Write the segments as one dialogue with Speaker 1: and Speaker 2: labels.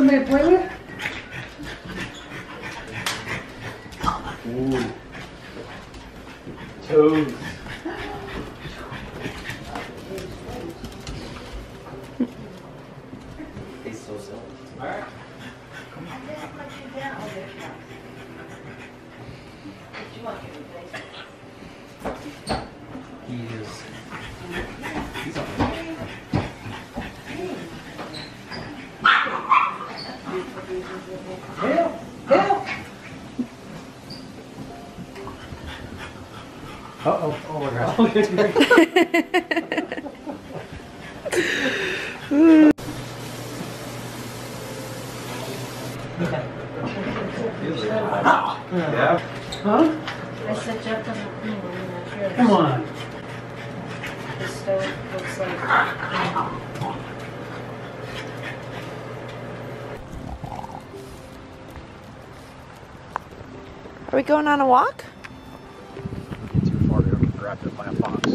Speaker 1: somebody to play with?
Speaker 2: Ooh. Toes. He's so silly. Alright. He is. He's on the
Speaker 1: Help! Help!
Speaker 2: Uh-oh. Oh my god. Yeah.
Speaker 1: Huh?
Speaker 3: I set you up on the thing.
Speaker 1: Come on.
Speaker 3: The stove looks like.
Speaker 4: Are we going on a walk?
Speaker 2: Too far to get grabbed up by a fox.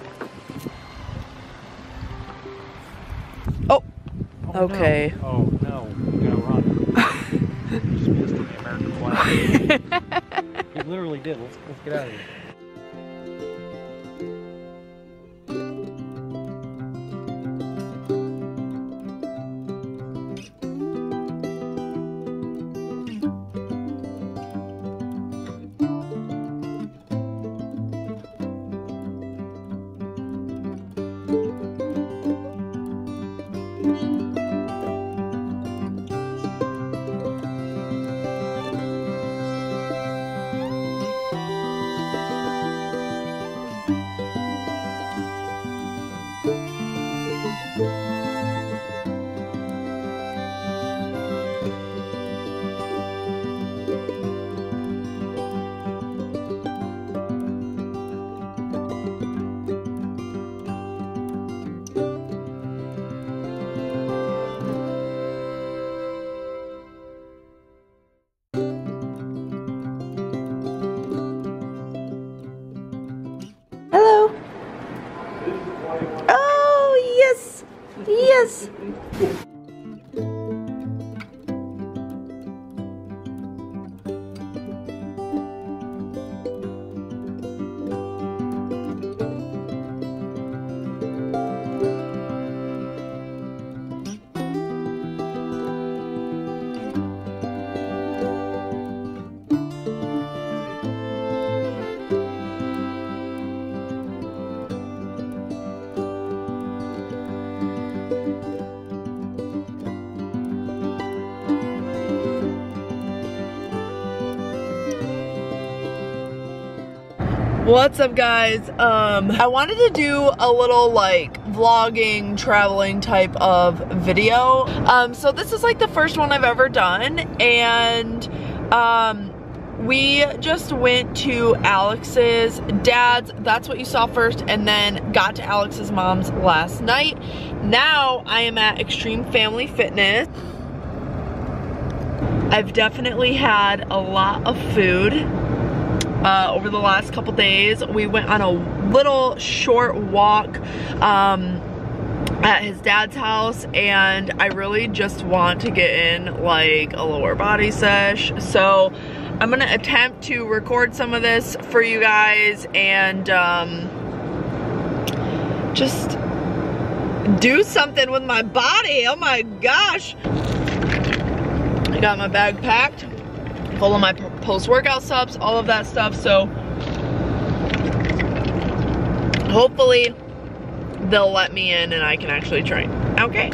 Speaker 4: Oh. Okay.
Speaker 2: No. Oh no. We gotta run. He just pissed on the American flag. He literally did. Let's get out of here.
Speaker 4: Hello. Oh, yes. Yes. What's up, guys? I wanted to do a little like vlogging, traveling type of video. So this is like the first one I've ever done, and we just went to Alex's dad's. That's what you saw first, and then got to Alex's mom's last night. Now I am at Extreme Family Fitness. I've definitely had a lot of food over the last couple days. We went on a little short walk at his dad's house, and I really just want to get in like a lower body sesh. So I'm gonna attempt to record some of this for you guys and just do something with my body. Oh my gosh. I got my bag packed full of my post-workout subs, all of that stuff, so hopefully they'll let me in and I can actually train. Okay.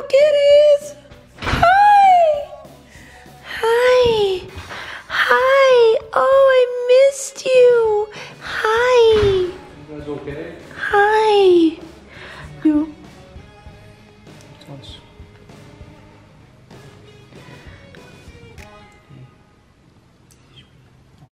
Speaker 4: kitties. Hi. Hi. Hi. Oh, I missed you. Hi.
Speaker 2: You guys okay?
Speaker 4: Hi. You.
Speaker 2: This one's